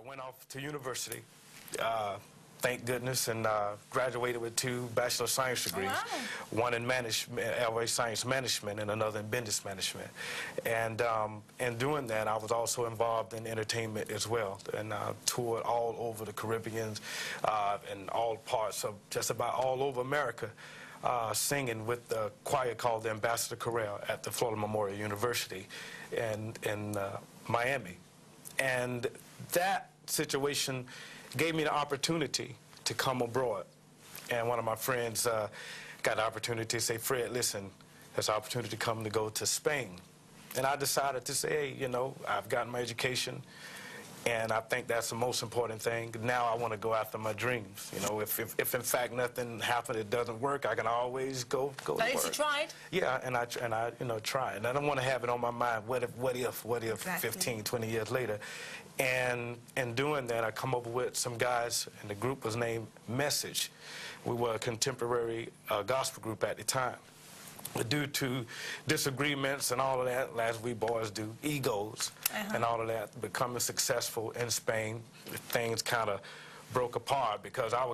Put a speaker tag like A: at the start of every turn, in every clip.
A: went off to university, thank goodness, and graduated with 2 Bachelor of Science degrees.
B: Oh, wow.
A: One in LA Science Management and another in Business Management. And in doing that, I was also involved in entertainment as well, and toured all over the Caribbean and all parts of just about all over America, singing with the choir called the Ambassador Chorale at the Florida Memorial University in Miami. And that situation gave me the opportunity to come abroad. And one of my friends got the opportunity to say, Fred, listen, there's an opportunity to come to go to Spain. And I decided to say, hey, you know, I've gotten my education, and I think that's the most important thing. Now I want to go after my dreams. You know, if in fact nothing happened, it doesn't work, I can always go to work.
B: At least you tried.
A: Yeah, and I you know, try. And I don't want to have it on my mind, what if
B: Exactly.
A: 15, 20 years later. And in doing that, I come up with some guys, and the group was named Message. We were a contemporary gospel group at the time. But due to disagreements and all of that, as we boys do, egos and all of that, becoming successful in Spain, things kind of broke apart because I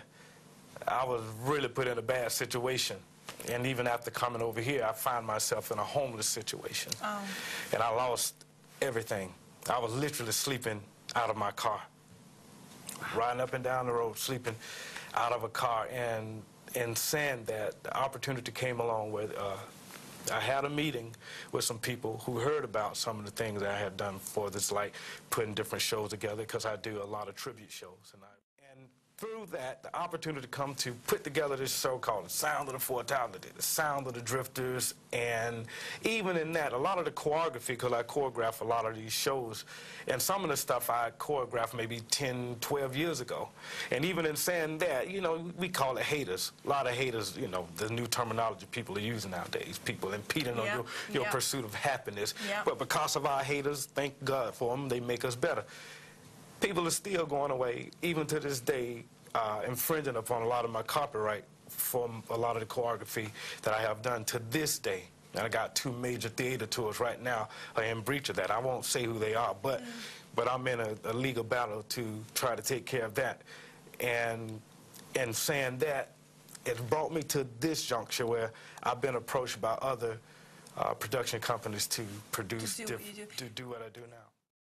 A: was really put in a bad situation. And even after coming over here, I found myself in a homeless situation. Oh. And I lost everything. I was literally sleeping out of my car, riding up and down the road, sleeping out of a car. And in saying that, the opportunity came along where I had a meeting with some people who heard about some of the things that I had done for this, like putting different shows together, because I do a lot of tribute shows. And through that, the opportunity to come to put together this show called The Sound of the Fortality, The Sound of the Drifters, and even in that, a lot of the choreography, because I choreograph a lot of these shows, and some of the stuff I choreographed maybe 10, 12 years ago. And even in saying that, you know, we call it haters. A lot of haters, you know, the new terminology people are using nowadays, people impeding on your pursuit of happiness. But because of our haters, thank God for them, they make us better. People are still going away, even to this day, infringing upon a lot of my copyright from a lot of the choreography that I have done to this day. And I got 2 major theater tours right now in breach of that. I won't say who they are, but I'm in a legal battle to try to take care of that. And in saying that, it brought me to this juncture where I've been approached by other production companies to produce, to do what I do now.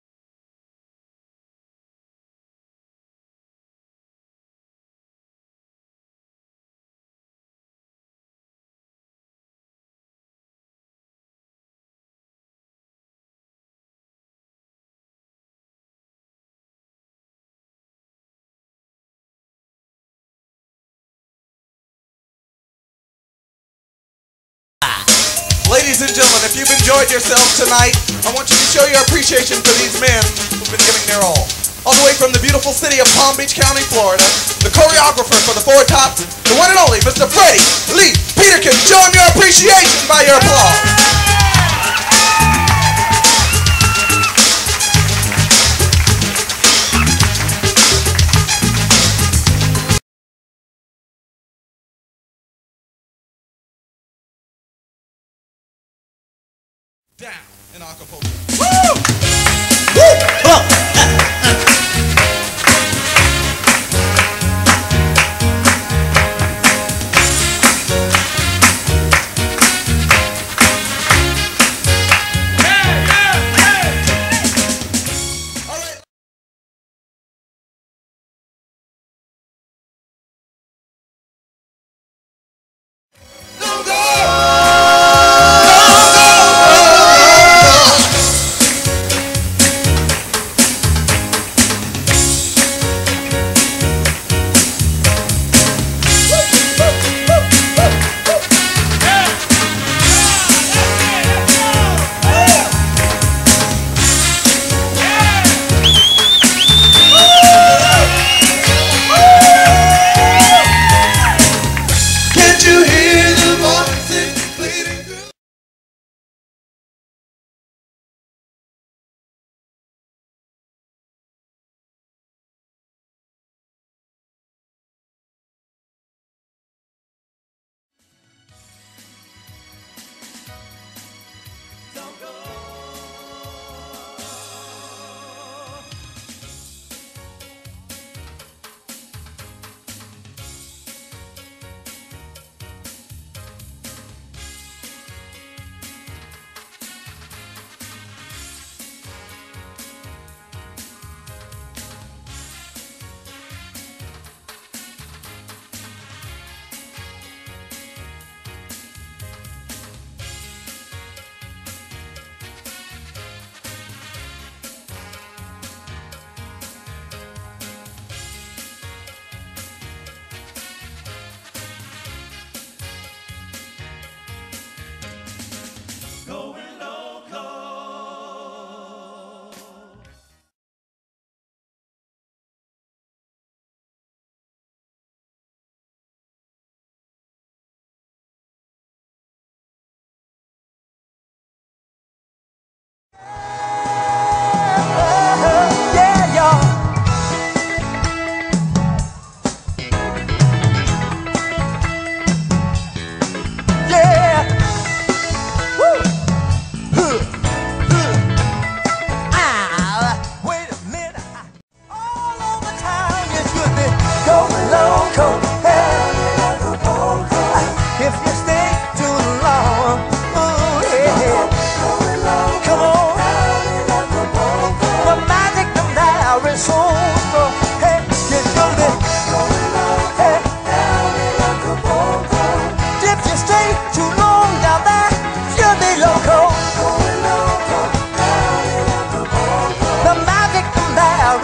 C: Ladies and gentlemen, if you've enjoyed yourselves tonight, I want you to show your appreciation for these men who've been giving their all the way from the beautiful city of Palm Beach County, Florida, the choreographer for the Four Tops, the one and only Mr. Freddie Lee Peterkin. Show him your appreciation by your applause. Down in Aculpoco. Woo! Woo!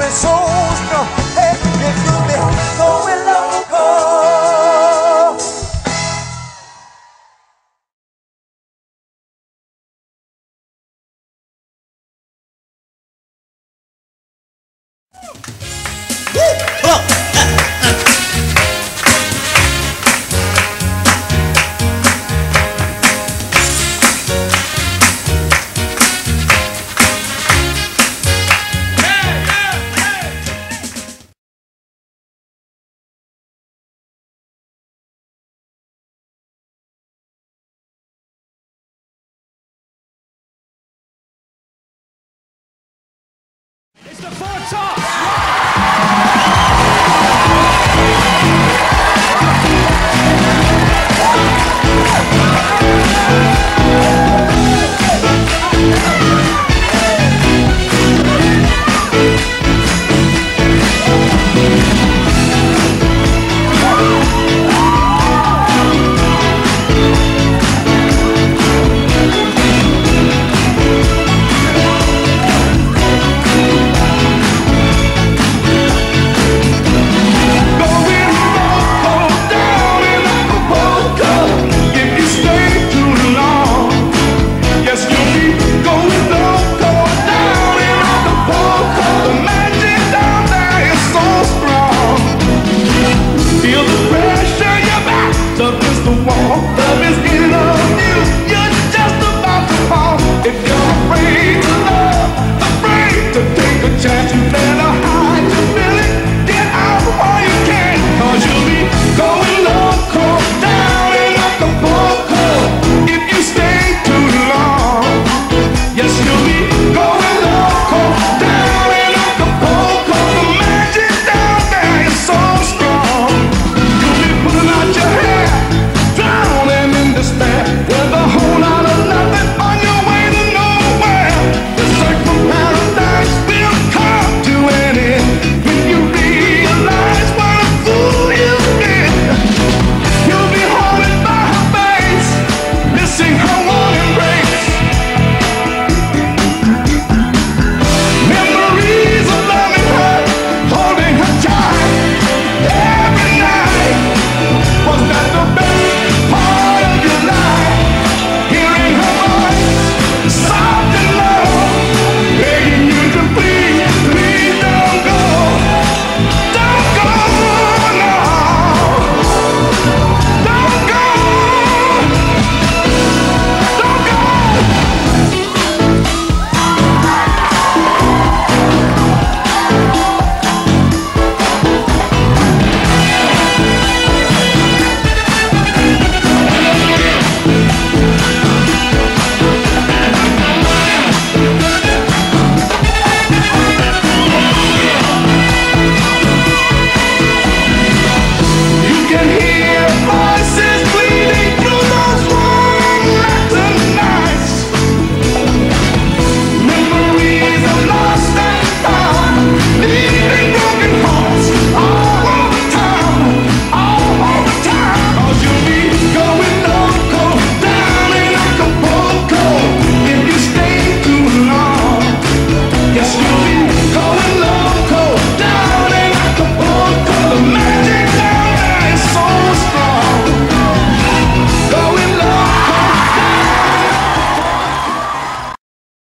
B: the souls know, hey, if you be going loco.
D: It's the four top.